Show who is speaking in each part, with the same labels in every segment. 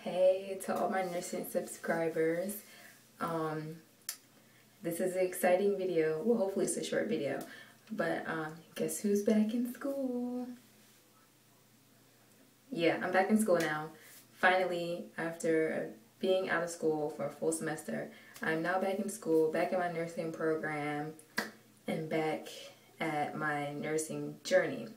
Speaker 1: Hey to all my nursing subscribers. This is an exciting video. Well, hopefully it's a short video. But guess who's back in school? Yeah, I'm back in school now. Finally, after being out of school for a full semester, I'm now back in school, back in my nursing program, and back at my nursing journey.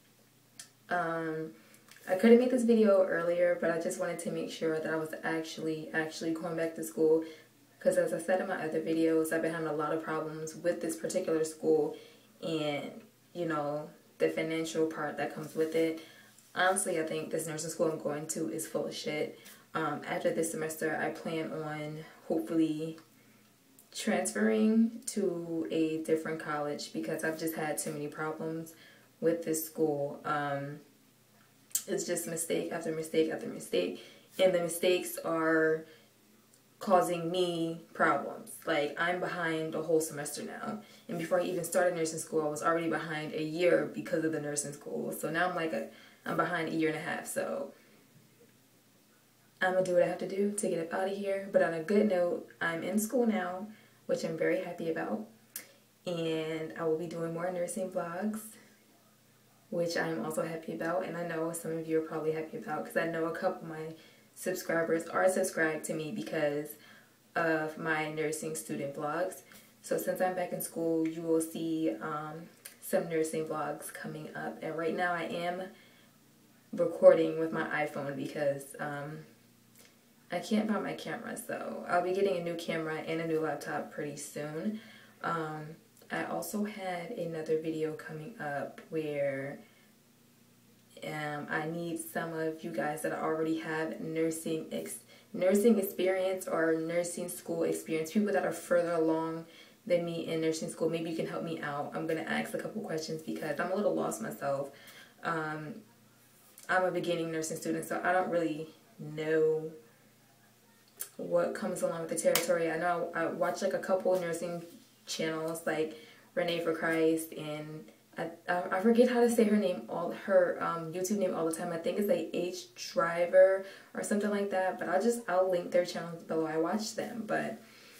Speaker 1: I couldn't make this video earlier, but I just wanted to make sure that I was actually going back to school, because as I said in my other videos, I've been having a lot of problems with this particular school and, you know, the financial part that comes with it. Honestly, I think this nursing school I'm going to is full of shit. After this semester, I plan on hopefully transferring to a different college because I've just had too many problems with this school. It's just mistake after mistake after mistake, and the mistakes are causing me problems. Like, I'm behind a whole semester now, and before I even started nursing school, I was already behind a year because of the nursing school. So now I'm behind a year and a half. So I'm gonna do what I have to do to get up out of here. But on a good note, I'm in school now, which I'm very happy about, and I will be doing more nursing vlogs, which I'm also happy about, and I know some of you are probably happy about, because I know a couple of my subscribers are subscribed to me because of my nursing student vlogs. So since I'm back in school, you will see some nursing vlogs coming up. And right now I am recording with my iPhone because I can't find my camera, so I'll be getting a new camera and a new laptop pretty soon. I also had another video coming up where I need some of you guys that already have nursing experience or nursing school experience, people that are further along than me in nursing school. Maybe you can help me out. I'm going to ask a couple questions because I'm a little lost myself. I'm a beginning nursing student, so I don't really know what comes along with the territory. I know I watch like a couple nursing channels like Renee for Christ, and I forget how to say her name, her YouTube name all the time. I think it's like H Driver or something like that, but I'll link their channels below. I watch them, but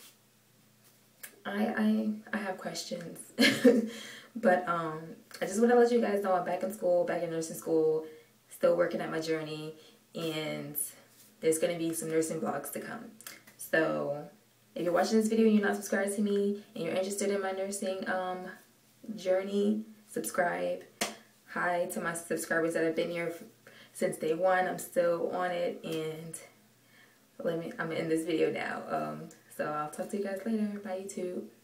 Speaker 1: I have questions. But I just want to let you guys know I'm back in school, back in nursing school, still working at my journey, and there's going to be some nursing vlogs to come. So if you're watching this video and you're not subscribed to me and you're interested in my nursing journey, subscribe. Hi to my subscribers that have been here since day one. I'm still on it, and I'm in this video now. So I'll talk to you guys later. Bye, YouTube.